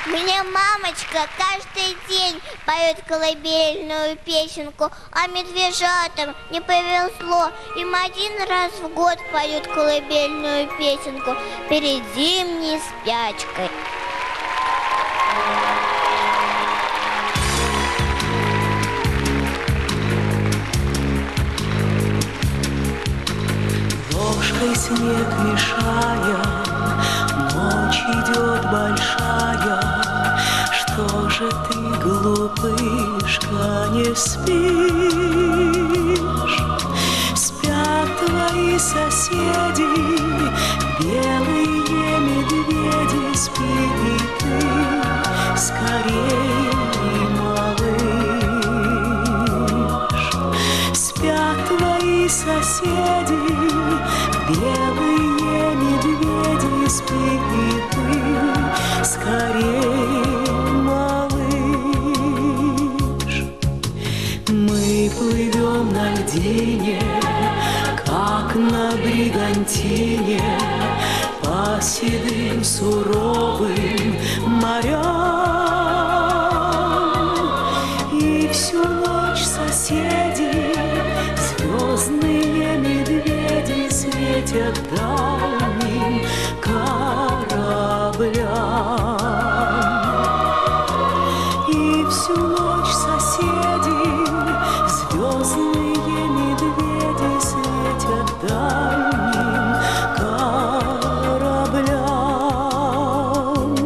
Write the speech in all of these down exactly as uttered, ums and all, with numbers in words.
Мне мамочка каждый день поет колыбельную песенку, а медвежатам не повезло. Им один раз в год поют колыбельную песенку перед зимней спячкой. Ложкой снег мешая, ночь идет большая. Что же ты, глупышка, не спишь? Спят твои соседи, белые медведи. Спи и ты скорей, малыш. Спят твои соседи, белые медведи. Спи и ты скорей, малыш. Мы плывем на льдине, как на бригантине, по седым суровым морям. И всю ночь соседи, звездные медведи, светят дальним кораблям. И всю ночь соседи, звездные медведи, светят дальним кораблям.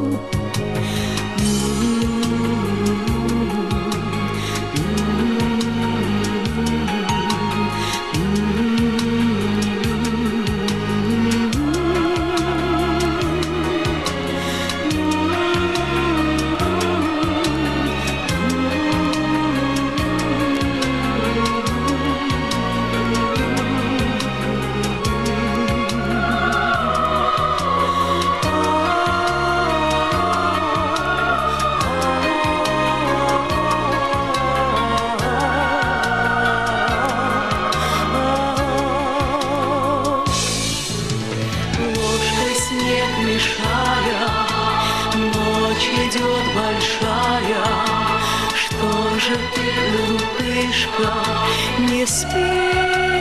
Ложкой снег мешая, ночь идет большая. Что же ты, глупышка, не спишь?